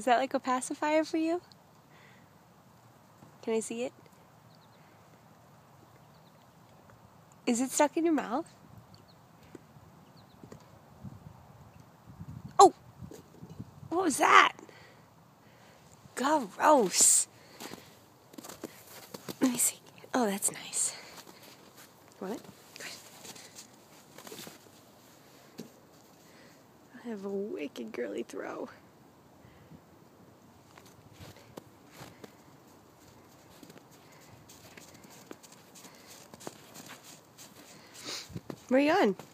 Is that like a pacifier for you? Can I see it? Is it stuck in your mouth? Oh! What was that? Gross. Let me see. Oh, that's nice. What? I have a wicked girly throw. Where are you going?